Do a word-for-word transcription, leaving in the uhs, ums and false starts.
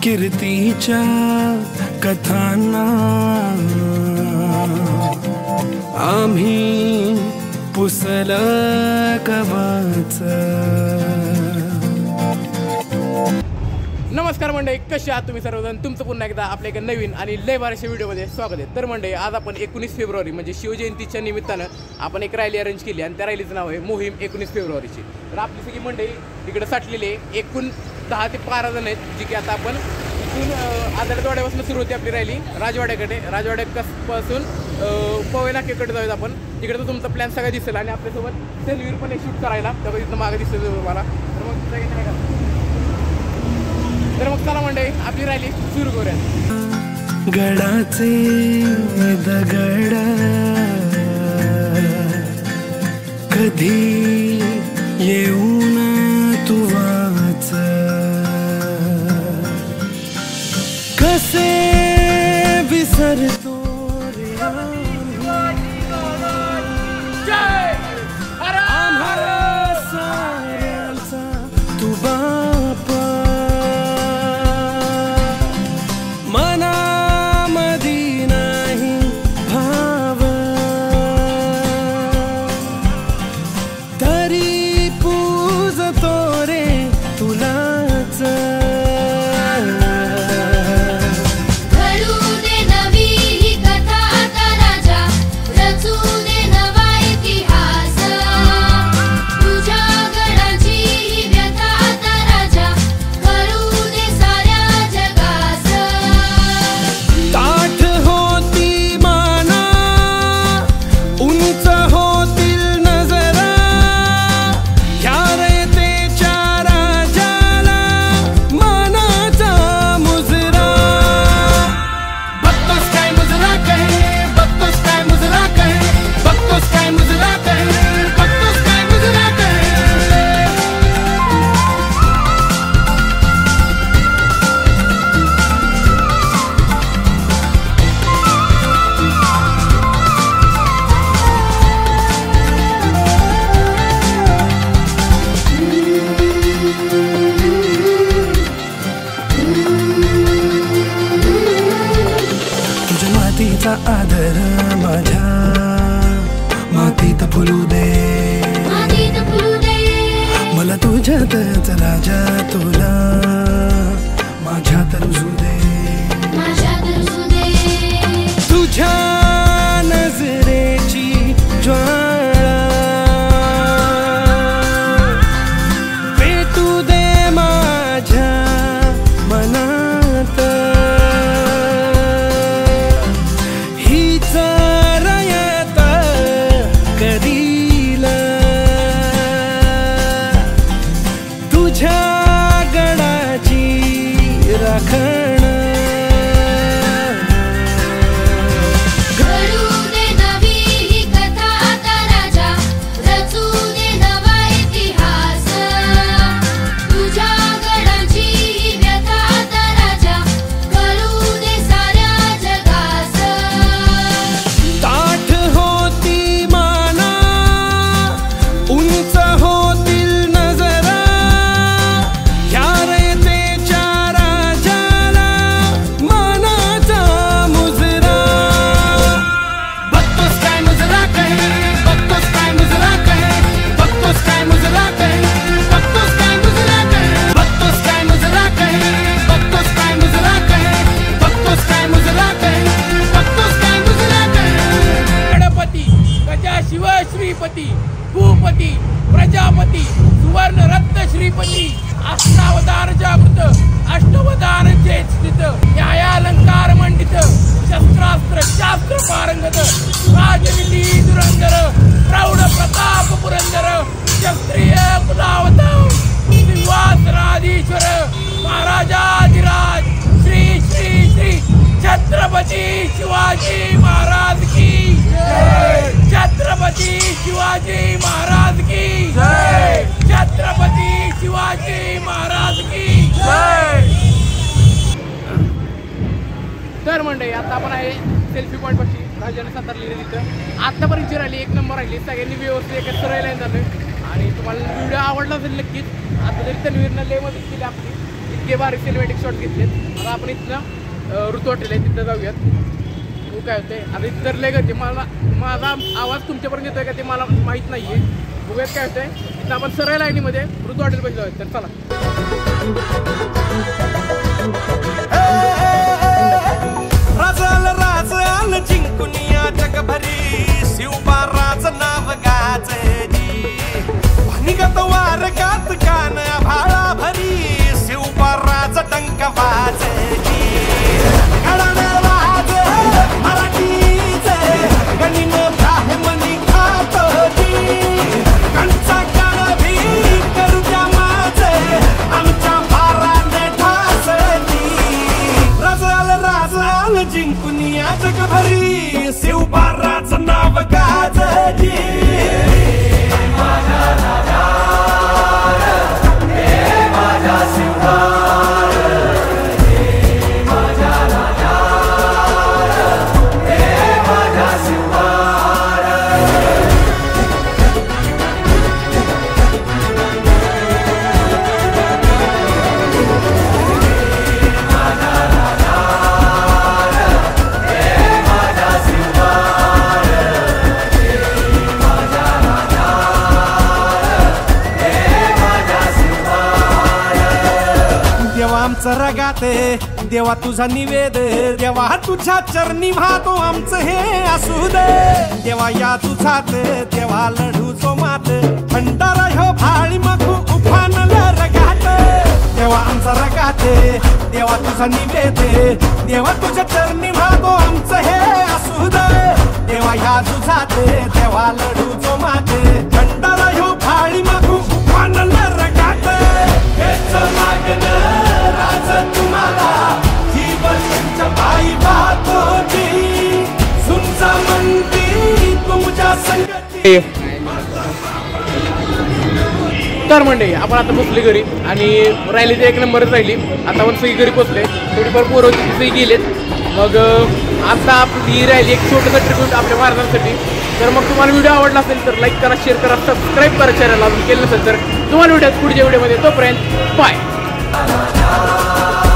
कीर्तीच्या कथांना आम्ही पुसल कवच। नमस्कार मंडळी, कशी आहात तुम्ही सर्वजण? तुमचं पुन्हा एकदा आपल्या एका नवीन आणि लय बारशा व्हिडिओमध्ये स्वागत आहे। तर मंडळी, आज आपण एकोणीस फेब्रुवारी म्हणजे शिवजयंतीच्या निमित्तानं आपण एक रॅली अरेंज केली आणि त्या रॅलीचं नाव आहे मोहीम एकोणीस फेब्रुवारीची। तर आपली सगळी मंडळी तिकडे साठलेली आहे, एकूण दहा ते बारा जण आहेत, जी की आता आपण इथून आदळवाड्यापासून सुरू होती आपली रॅली राजवाड्याकडे, राजवाड्यापासून पवई नाक्याकडे जाऊयात आपण। तिकडे तर तुमचा प्लॅन सगळा दिसेल आणि आपल्यासोबत सेल्फी पण एक शूट करायला तेव्हा तिथं मागे दिसेल तुम्हाला। तर मग सगळ्यांनी काय करा, तर मग चला मंडळी आपली रॅली सुरू करूया। गडाचे दगड कधी येऊन तू वाच, कसे विसरतो रे आम्हाला साऱ्यांचा तू बाप, मनामधी नाही भाव तरी पूजतो रे तुलाच। मातीचा आदर माझ्या मातीत फुलू दे, मला तुझ्यातच राजा तुला माझ्यात रुजू दे, तुझ्या नजरेची ज्वाळा पेटू दे माझ्या मनात, श्रीपती भूपती प्रजापती सुवर्ण रत्न श्रीपती अष्टावधान जागृत अष्टवधान चेत स्थित न्यायालंकार मंडित शस्त्रास्त्र शास्त्र पारंगत राजनीती धुरंधर प्रौढ प्रताप पुरंदर क्षत्रिय कुलावत सिंहासनाधीश्वर महाराजाधिराज श्री श्री श्री छत्रपती शिवाजी महाराज की जय, छत्रपती शिवाजी महाराज की जय, छत्रपती शिवाजी महाराज की जय। तर मंडळी, आता आपण आहे सेल्फी पॉईंट पाशी राजाने सातारलेली तिथं आतापर्यंत राहिली एक नंबर राहिली, सगळ्यांनी व्यवस्थित एका सरळ लाईन झालं आणि तुम्हाला व्हिडिओ आवडला असेल नक्कीच। आता जरी तन्वीरनं लय मदत केली आपली, इतके भारी सिनेमॅटिक शॉट घेतलेत. आता आपण इथनं ऋतू हॉटेल आहे तिथं जाऊयात. हो काय होते आता इथं तर लय गर्दी. मला माझा आवाज तुमच्यापर्यंत येतोय का ते मला माहीत नाही आहे. बघूयात काय होतंय. इथं आपण सरळ लाईनीमध्ये ऋतू हॉटेल पाहिजे जाऊयात. तर चला. राजाल राज आल जिंकुनिया जगभरी शिवबा राज नाव गाजली निगत वार गात कान भाळा भरी शिवबा राज डंक वाजली घडाने वाज मराठीचे गणिन ब्राह्मणी खातोजी कंचा काळ भी करू द्या माझे आमच्या भाराने ठासली राजाल राज आल जिंकुनिया जगभरी शिवबा राज नाव गाजली रगाते देवा तुझा निवेद देवा तुझ्या चरणी वाहतो आमचं हे असू दे देवा या तुझात देवा लढू जो मात भंडारा ह्यो भाळी मखू उफानल रगात देवा आमचा रगाते देवा तुझा निवेद देवा तुझ्या चरणी वाहतो आमचं हे असू दे देवा या तुझात देवा लढू जो मात भंडारा ह्यो भाळी मखू उफानल रगात हेच लागलं राज तुम्हाला जीवन पायी पाहतोजी सुमचा म्हणती तुमच्या संगती. तर मंडळी आपण आता पोचले घरी आणि राहिली ते एक नंबरच राहिली. आता आपण सगळी घरी पोचले. थोडीफार पोरं होती सगळी गेलेत. मग आता आपली राहिली एक छोटंसं ट्रिब्यूट आपल्या महाराजांसाठी. तर मग तुम्हाला व्हिडिओ आवडला असेल तर लाईक करा, शेअर करा, सबस्क्राईब करा चॅनलला. अजून केलं नसेल तर तुम्हाला व्हिडिओ पुढच्या व्हिडिओमध्ये. तोपर्यंत बाय.